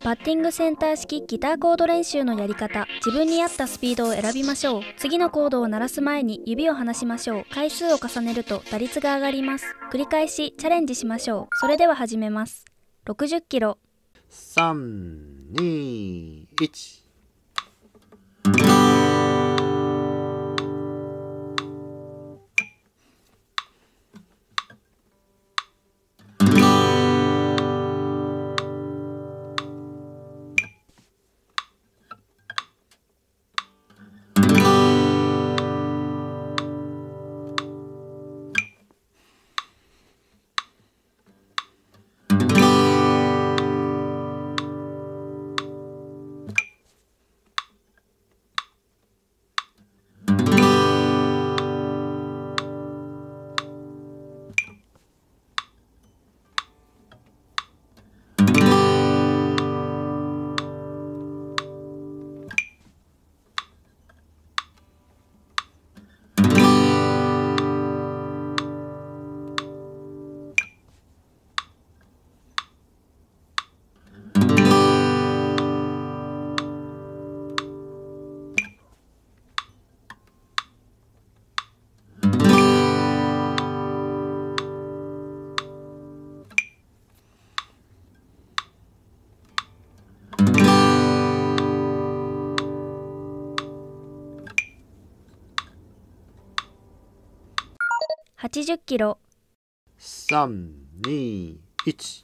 バッティングセンター式ギターコード練習のやり方。自分に合ったスピードを選びましょう。次のコードを鳴らす前に指を離しましょう。回数を重ねると打率が上がります。繰り返しチャレンジしましょう。それでは始めます。60キロ。 3、2、1。 80キロ。 3、2、1。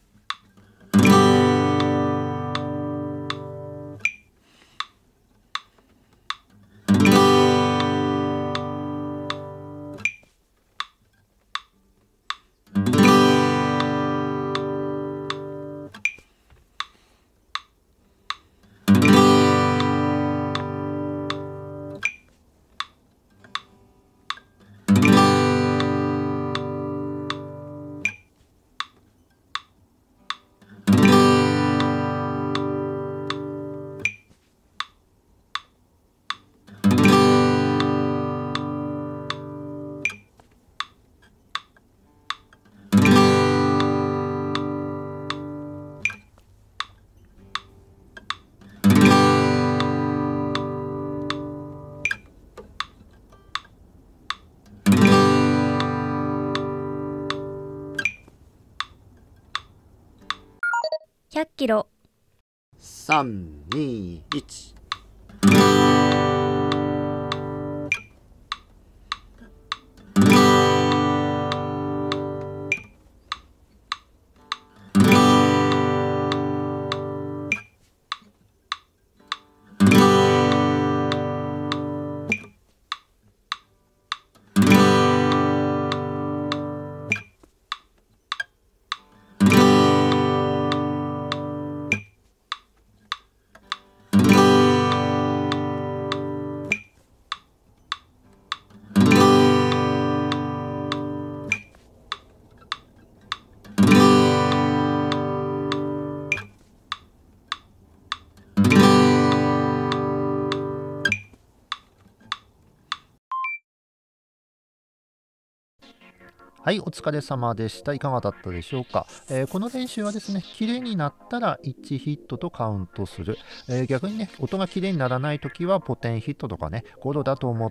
100キロ。 3、2、1。はい、お疲れ様でした。いかがだったでしょうか。この練習はですね、綺麗になったら1ヒットとカウントする。逆にね、音が綺麗にならないときはポテンヒットとかね、ゴロだと思って、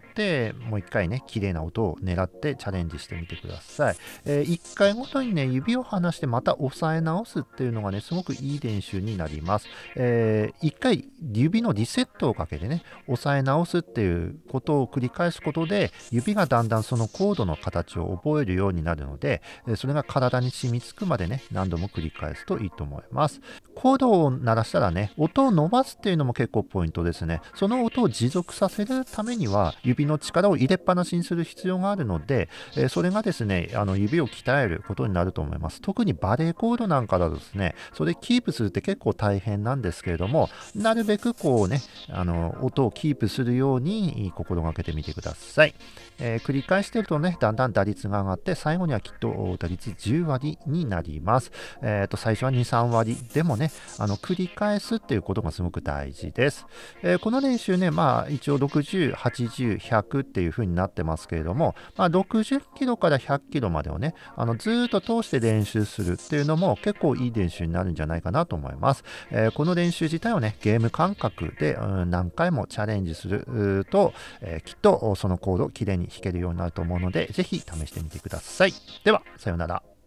もう一回ね、綺麗な音を狙ってチャレンジしてみてください。1回ごとにね、指を離してまた押さえ直すっていうのがね、すごくいい練習になります。1回指のリセットをかけてね、押さえ直すっていうことを繰り返すことで、指がだんだんそのコードの形を覚えるようになるので、それが体に染みつくまでね、何度も繰り返すといいと思います。コードを鳴らしたらね、音を伸ばすっていうのも結構ポイントですね。その音を持続させるためには、指の力を入れっぱなしにする必要があるので、それがですね、指を鍛えることになると思います。特にバレーコードなんかだとですね、それキープするって結構大変なんですけれども、なるべくこうね、音をキープするように心がけてみてください。繰り返してるとね、だんだん打率が上がって、最後にはきっと打率10割になります。最初は2、3割でもね、 ね、繰り返すっていうことがすごく大事です。この練習ね、一応60、80、100っていう風になってますけれども、60キロから100キロまでをね、ずーっと通して練習するっていうのも結構いい練習になるんじゃないかなと思います。この練習自体をね、ゲーム感覚で、何回もチャレンジすると、きっとそのコードをきれいに弾けるようになると思うので、ぜひ試してみてください。では、さようなら。